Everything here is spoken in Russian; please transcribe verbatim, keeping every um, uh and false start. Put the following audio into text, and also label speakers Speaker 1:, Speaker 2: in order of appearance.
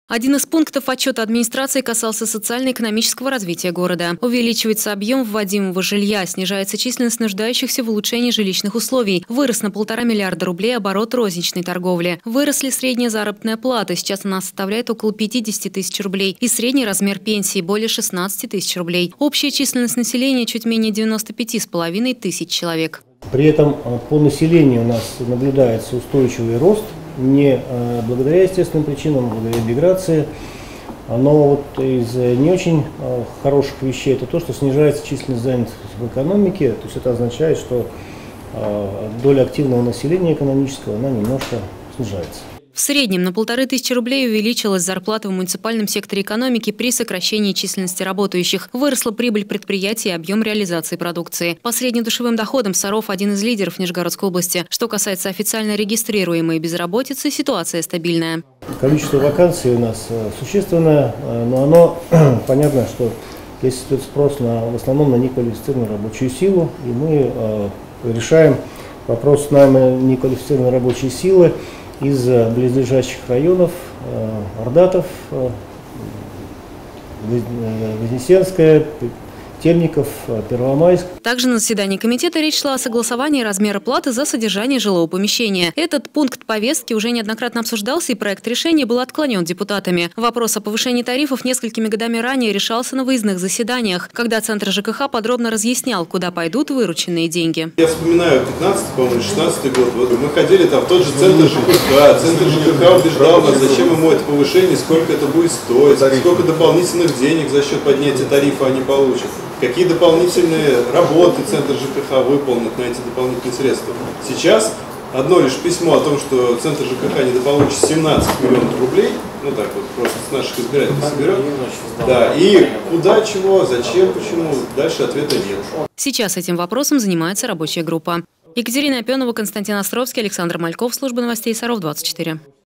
Speaker 1: Один из пунктов отчета администрации касался социально-экономического развития города. Увеличивается объем вводимого жилья, снижается численность нуждающихся в улучшении жилищных условий. Вырос на полтора миллиарда рублей оборот розничной торговли. Выросли средняя заработная плата, сейчас она составляет около пятидесяти тысяч рублей. И средний размер пенсии более шестнадцати тысяч рублей. Общая численность населения чуть менее девяноста пяти с половиной тысяч человек.
Speaker 2: При этом по населению у нас наблюдается устойчивый рост. Не благодаря естественным причинам, а благодаря миграции. Но вот из не очень хороших вещей это то, что снижается численность занятых в экономике. То есть это означает, что доля активного населения экономического она немножко снижается.
Speaker 1: В среднем на полторы тысячи рублей увеличилась зарплата в муниципальном секторе экономики при сокращении численности работающих. Выросла прибыль предприятий и объем реализации продукции. По среднедушевым доходам Саров один из лидеров Нижегородской области. Что касается официально регистрируемой безработицы, ситуация стабильная.
Speaker 2: Количество вакансий у нас существенное, но оно понятно, что есть спрос на, в основном на неквалифицированную рабочую силу, и мы э, решаем вопрос найма неквалифицированной рабочей силы из близлежащих районов, Ордатов, Вознесенская, Темников, Первомайск.
Speaker 1: Также на заседании комитета речь шла о согласовании размера платы за содержание жилого помещения. Этот пункт повестки уже неоднократно обсуждался, и проект решения был отклонен депутатами. Вопрос о повышении тарифов несколькими годами ранее решался на выездных заседаниях, когда Центр ЖКХ подробно разъяснял, куда пойдут вырученные деньги.
Speaker 3: Я вспоминаю пятнадцатый, по-моему, шестнадцатый год. Вот мы ходили там в тот же Центр ЖКХ. Центр ЖКХ убеждал нас, зачем ему это повышение, сколько это будет стоить, сколько дополнительных денег за счет поднятия тарифа они получат. Какие дополнительные работы Центр ЖКХ выполнит на эти дополнительные средства. Сейчас одно лишь письмо о том, что Центр ЖКХ недополучит семнадцать миллионов рублей, ну так вот просто с наших избирателей соберет. Да, и куда, чего, зачем, почему, дальше ответа нет.
Speaker 1: Сейчас этим вопросом занимается рабочая группа. Екатерина Опенова, Константин Островский, Александр Мальков, служба новостей Саров двадцать четыре.